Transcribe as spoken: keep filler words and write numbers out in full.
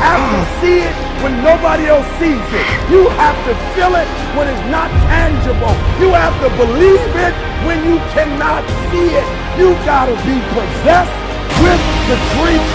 have to see it when nobody else sees it. You have to feel it when it's not tangible. You have to believe it when you cannot see it. You gotta be possessed with the dream